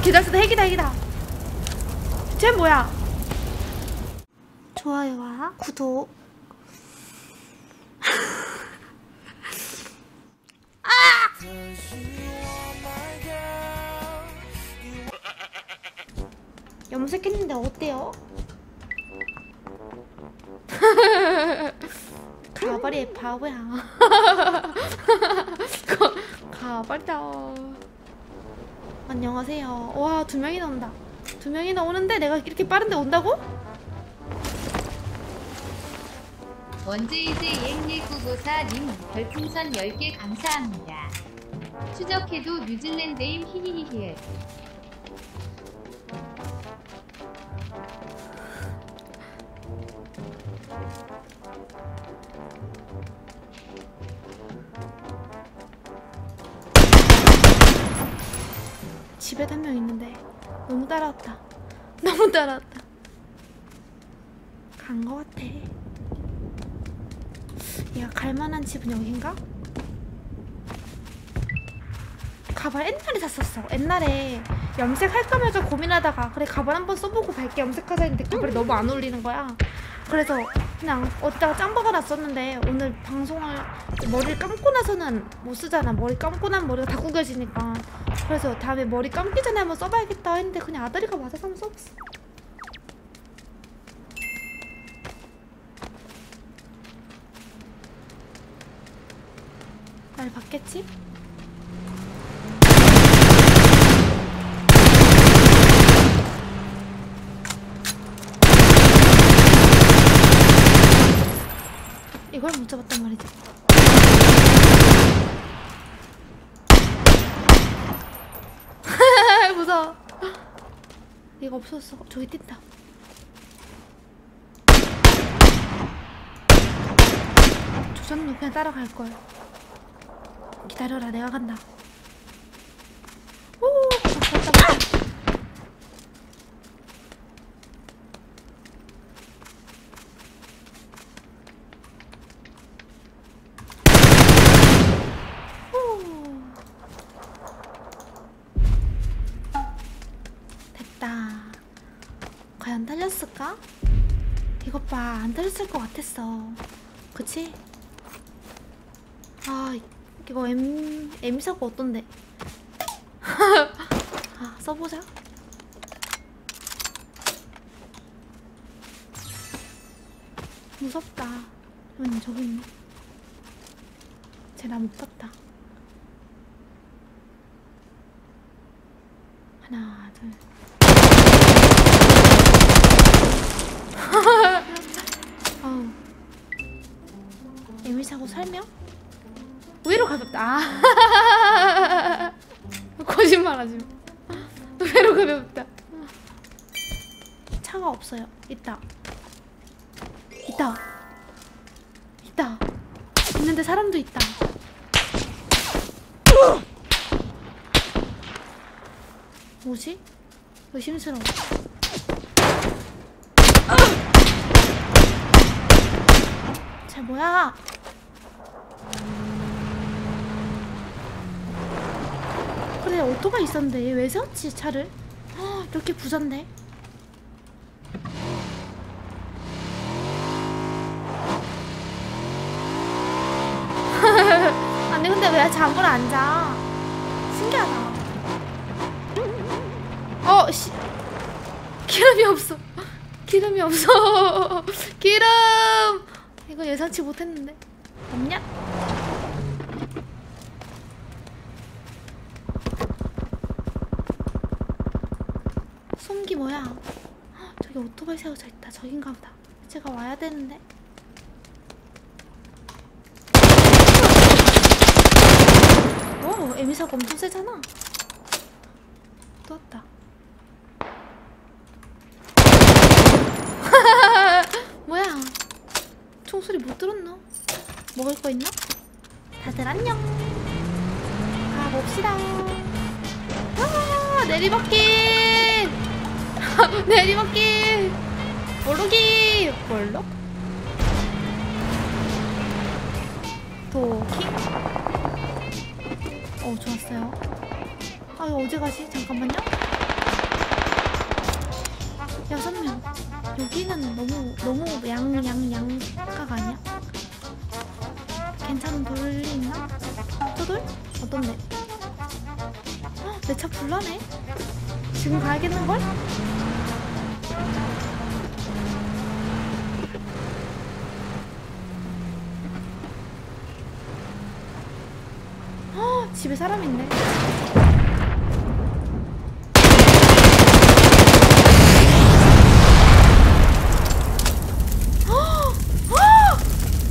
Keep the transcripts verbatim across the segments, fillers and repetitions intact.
기다렸어. 핵이다 핵이다. 쟤 뭐야? 좋아요와 구독. 아! 염색했는데 어때요? 가버리 바보야. 가버려. 안녕하세요. 와, 두 명이나 온다. 두 명이나 오는데 내가 이렇게 빠른데 온다고? 원제이제 이행일구구사님 별풍선 열 개 감사합니다. 추적해도 뉴질랜드임 히히히히. 집에도 한 명 있는데 너무 따라왔다. 너무 따라왔다. 간 거 같아. 얘가 갈만한 집은 여긴가? 가발 옛날에 샀었어. 옛날에 염색할까 말까 고민하다가 그래 가발 한번 써보고 갈게 염색하자 했는데 가발이 너무 안 어울리는 거야. 그래서 그냥 어디다가 짱 박아놨었는데 오늘 방송을 머리를 감고 나서는 못 쓰잖아. 머리 감고 나면 머리가 다 구겨지니까. 그래서 다음에 머리 감기 전에 한번 써봐야겠다 했는데 그냥 아다리가 맞아서 한번 써봤어. 날 봤겠지? 이걸 못 잡았단 말이지. 무서워. 얘가 없었어. 저기 뛴다. 조선님 그냥 따라갈걸. 기다려라. 내가 간다. 오! 갔다 갔다. 과연 달렸을까? 이것 봐, 안 달렸을 것 같았어. 그치? 아, 이거 M, M사고 어떤데? 아, 써보자. 무섭다. 음, 저기 있네. 쟤 나 못 봤다. 하나, 둘. 어우. 에밀사고 설명? 의외로 가볍다. 아. 거짓말하지 마. 의외로 가볍다. 차가 없어요. 있다. 있다. 있다. 있는데 사람도 있다. 뭐지? 의심스러워. 쟤 뭐야? 그래, 오토바이 있었는데 얘 왜 세웠지 차를? 허, 이렇게 부잔데? 아니 근데 왜 잠을 안 자? 신기하다. 어, 씨. 기름이 없어. 기름이 없어. 기름! 이거 예상치 못했는데. 없냐? 송기 뭐야? 헉, 저기 오토바이 세워져 있다. 저긴가 보다. 제가 와야 되는데. 오, 에미사가 엄청 세잖아. 또 왔다. 뭐야? 총소리 못 들었나? 먹을 거 있나? 다들 안녕. 가봅시다. 아, 내리막길. 내리막길. 볼록이. 볼록? 도킹. 어, 좋았어요. 아, 이거 어디 가지? 잠깐만요. 여섯 명. 여기는 너무 너무 양양 양가가 아니야? 괜찮은 돌이 있나? 저 돌? 어떤데? 내 차 불나네? 지금 가야겠는걸? 헉, 집에 사람 있네. 헉! 헉!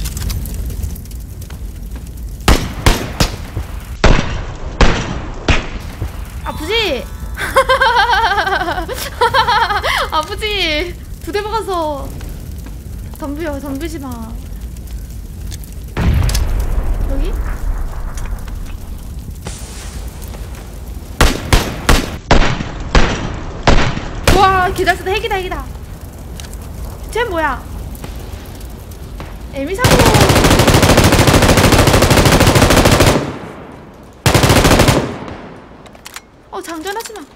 아프지? 아프지? 두 대 박아서 덤벼. 덤비지 마. 여기? 와, 기다렸다. 핵이다, 핵이다. 쟤 뭐야? 에미 사고. 어, 장전하지 마.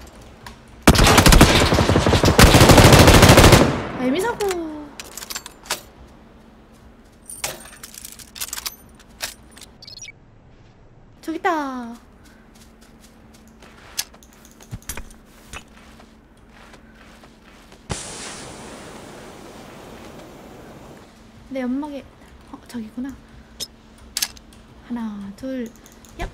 에미 사고. 저기 있다. 내 연막에. 어, 저기구나. 하나, 둘, 얍.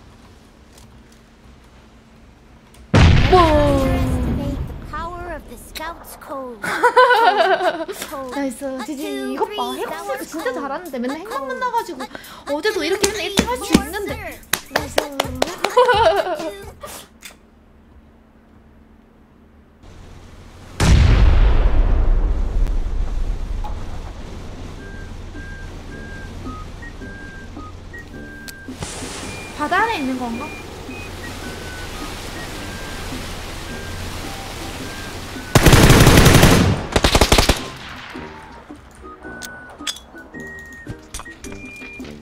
나이스. 지지 이것 봐. 핵 쓰니까 진짜 잘하는데. 맨날 핵만 만나가지고 어제도 이렇게 맨날 일 등 할 수 있는데. 나이스. 바다 안에 있는 건가?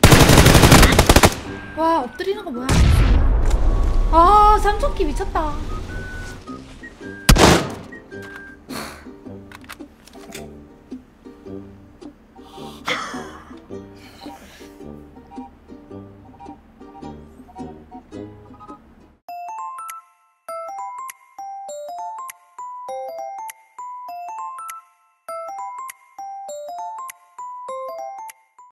와, 엎드리는 거 뭐야? 아, 삼촌기 미쳤다.